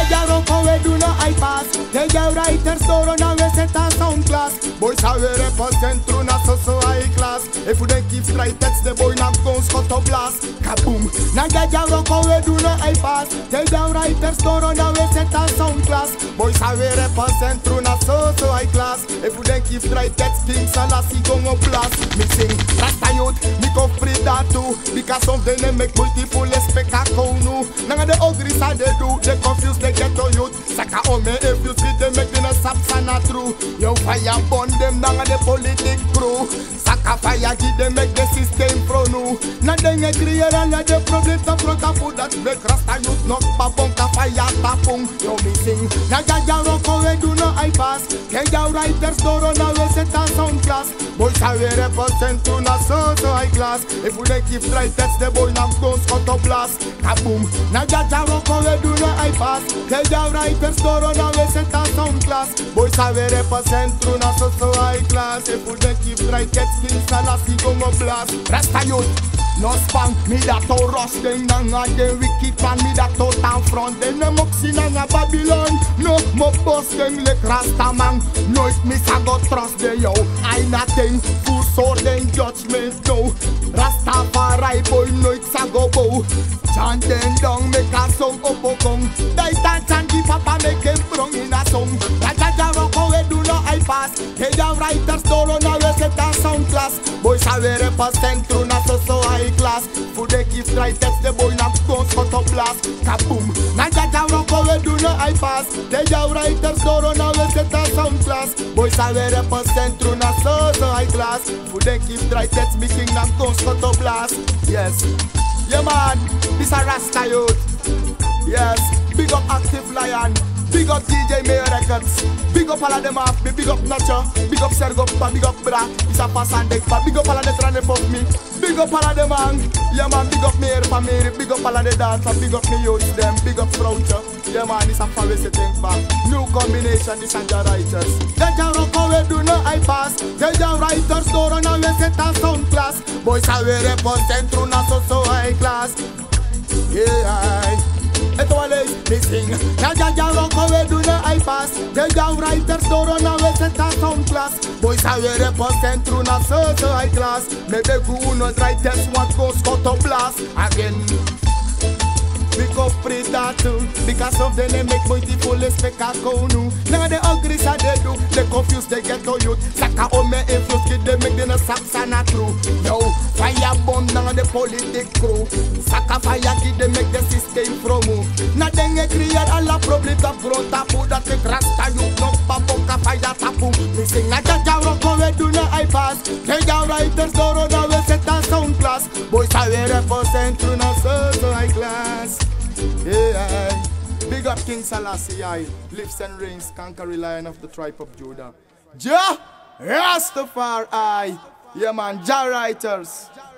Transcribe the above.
Jaja Rocco we do not I pass. They get writers store on a set a sound class. Boys are we represent through na so high class. If we don't keep right text the boy not gon' scot to blast. Kaboom. Na Jaja Rocco we do not I pass. They get writers store on a set a sound class. Boys are we represent through na so high class. If we don't keep right text King Selassie gon' blast. Mixing Rasta youth, me go free that too. Because of them they make multiple spectacle no. Now the ugly side they do, they confuse they get to youth. Saka ome if you see them make them saps and not true. Yo fire burn them now the politic crew. Saka fire give them make the system pro no. Now they get clear and the problem to front of food that make Rasta youth knock babong ka fire tapung. Yo me sing, now Jaja Rocco we do no I pass. Jaja writers door on a set a sound class. Boys are we represent to na so high class. If we don't keep right text the boy now goes cut to blast. Kaboom. Now Jaja Rocco we do no I pass. Jaja writers door on a set a sound class. Boys are we represent to na so high class. If we don't keep right text King Selassie go blast. Rasta youth. No spam, me that to rush them down and them wicked man, me that to town front. Them no muxin and a Babylon. No, mo boss them like Rasta man. No, if me sa go trust them yo. I nothing, full sword them judgment no. Rastafari boy no it's a go bow. Chant them down, make a song up a gong. They dance and the papa make them sprung in a song. Jaja Rocco we do no I pass. Hey the writers door on a set a sound class. Boys are we represent through na so high class. For they keep right text the boy now goes cut to blast. Kaboom. Now Jaja Rocco we do no I pass. They the writers door on a set a sound class. Boys are we represent through na so high class. For they keep right text me king now goes cut to blast. Yes. Yeah man, this a Rasta youth. Yes, big up Active Lion. Big up DJ Mayor Records. Big up all of them off me. Big up Nacho. Big up Sergo. Big up Bra. It's a pass and deck. Big up all of the trying to fuck me. Big up all of them man. Yeah man, big up Mayor family. Big up all of the dancer. Big up me youth them. Big up Croucher. Yeah man, it's a fabulous thing back. New combination, this and the writers. Jaja Rocco we do no I pass. Jaja writers door on a set a sound class. Boys are we represent through na so high class. Yeah. Et toi les missing. Jaja Rocco we do no I pass. Jaja writers door on a set a sound class. Boys are we represent through na so high class. Maybe who knows writers what goes cut to blast again. We go free that too. Because of them they make multiple spectacle no. Now the ugly side they do. They confuse they get to youth. Saka ome if you kid they make them saps and not true. Yo, fire bomb now the politic crew. Saka fire kid they make the system from move. Now they get create all the problems of growth tapu that make Rasta youth knock babong ka fire tapu. We sing a Jaja Rocco we do no I pass. Jaja writers door on a set a sound class. Boys are we represent to na so high class. Yeah, big up King Selassie, lives and reigns, conquering Lion of the tribe of Judah. Jah Rastafari, yeah man, Jah writers.